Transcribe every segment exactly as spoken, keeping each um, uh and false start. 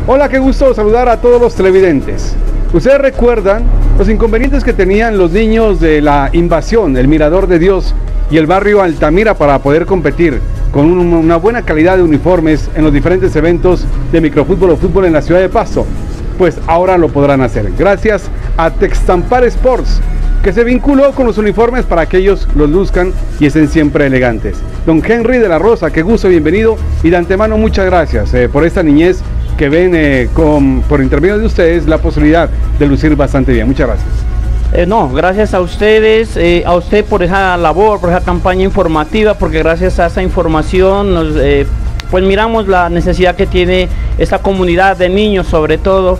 Hola, qué gusto saludar a todos los televidentes. Ustedes recuerdan los inconvenientes que tenían los niños de la Invasión, el Mirador de Dios y el barrio Altamira para poder competir con un, una buena calidad de uniformes en los diferentes eventos de microfútbol o fútbol en la ciudad de Pasto. Pues ahora lo podrán hacer gracias a Textampar Sports, que se vinculó con los uniformes para que ellos los luzcan y estén siempre elegantes. Don Henry de la Rosa, qué gusto, bienvenido, y de antemano muchas gracias eh, por esta niñez que ven eh, con, por intermedio de ustedes la posibilidad de lucir bastante bien. Muchas gracias. Eh, no, gracias a ustedes, eh, a usted por esa labor, por esa campaña informativa, porque gracias a esa información nos, eh, pues miramos la necesidad que tiene esta comunidad de niños, sobre todo,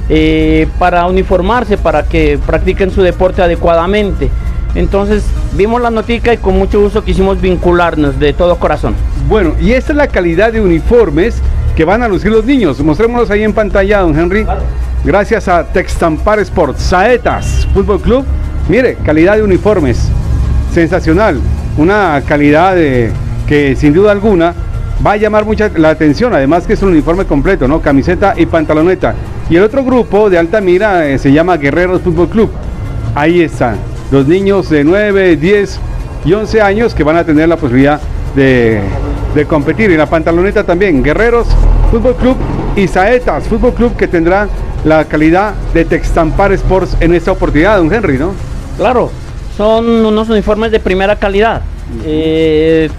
eh, para uniformarse, para que practiquen su deporte adecuadamente. Entonces vimos la noticia y con mucho gusto quisimos vincularnos de todo corazón. Bueno, y esta es la calidad de uniformes que van a lucir los niños. Mostrémoslos ahí en pantalla, don Henry. Claro. Gracias a Textampar Sports. Saetas Fútbol Club, mire, calidad de uniformes sensacional, una calidad de, que sin duda alguna va a llamar mucha la atención, además que es un uniforme completo, ¿no? Camiseta y pantaloneta. Y el otro grupo de Altamira eh, se llama Guerreros Fútbol Club. Ahí están los niños de nueve, diez y once años que van a tener la posibilidad de, de competir. Y la pantaloneta también, Guerreros Fútbol Club y Saetas Fútbol Club, que tendrá la calidad de Textampar Sports en esta oportunidad, don Henry, ¿no? Claro, son unos uniformes de primera calidad. Uh-huh. eh,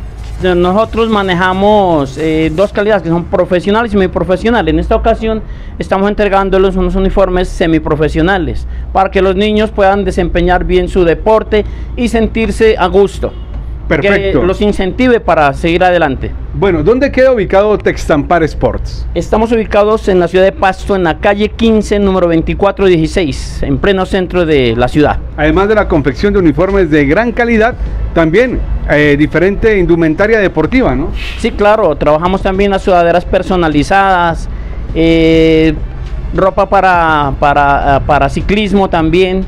nosotros manejamos eh, dos calidades, que son profesionales y semiprofesionales. En esta ocasión estamos entregándoles unos uniformes semiprofesionales para que los niños puedan desempeñar bien su deporte y sentirse a gusto. Perfecto. Que los incentive para seguir adelante. Bueno, ¿dónde queda ubicado Textampar Sports? Estamos ubicados en la ciudad de Pasto, en la calle quince, número veinticuatro dieciséis, en pleno centro de la ciudad. Además de la confección de uniformes de gran calidad, también eh, diferente indumentaria deportiva, ¿no? Sí, claro, trabajamos también las sudaderas personalizadas, eh, ropa para, para, para ciclismo también,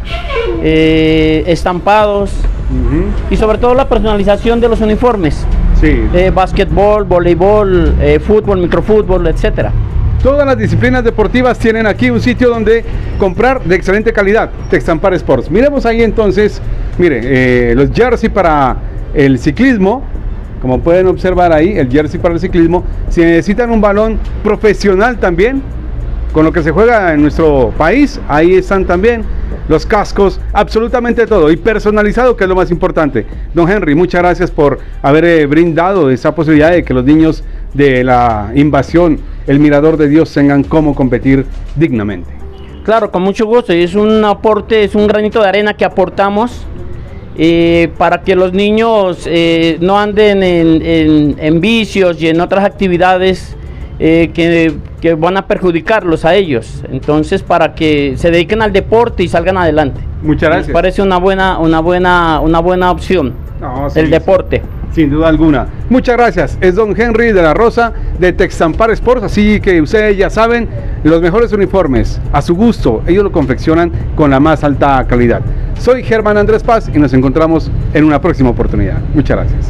eh, estampados. Uh-huh. Y sobre todo la personalización de los uniformes, sí. eh, básquetbol, voleibol, eh, fútbol, microfútbol, etcétera. Todas las disciplinas deportivas tienen aquí un sitio donde comprar de excelente calidad, Textampar Sports. Miremos ahí entonces, mire, eh, los jersey para el ciclismo, como pueden observar ahí, el jersey para el ciclismo. Si necesitan un balón profesional también, con lo que se juega en nuestro país, ahí están también los cascos, absolutamente todo, y personalizado, que es lo más importante. Don Henry, muchas gracias por haber eh, brindado esa posibilidad de que los niños de la Invasión, el Mirador de Dios, tengan cómo competir dignamente. Claro, con mucho gusto, es un aporte, es un granito de arena que aportamos eh, para que los niños eh, no anden en, en, en vicios y en otras actividades Eh, que, que van a perjudicarlos a ellos. Entonces, para que se dediquen al deporte y salgan adelante. Muchas gracias. Me parece una buena, una buena, una buena opción, no, sí, el deporte. Sin duda alguna. Muchas gracias. Es don Henry de la Rosa de Textampar Sports. Así que ustedes ya saben, los mejores uniformes a su gusto, ellos lo confeccionan con la más alta calidad. Soy Germán Andrés Paz y nos encontramos en una próxima oportunidad. Muchas gracias.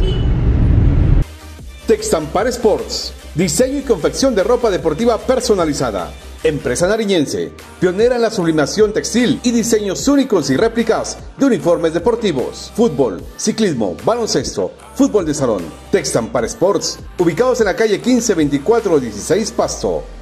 Textampar Sports, diseño y confección de ropa deportiva personalizada. Empresa nariñense, pionera en la sublimación textil y diseños únicos y réplicas de uniformes deportivos, fútbol, ciclismo, baloncesto, fútbol de salón. Textampar Sports, ubicados en la calle quince, veinticuatro, dieciséis, Pasto.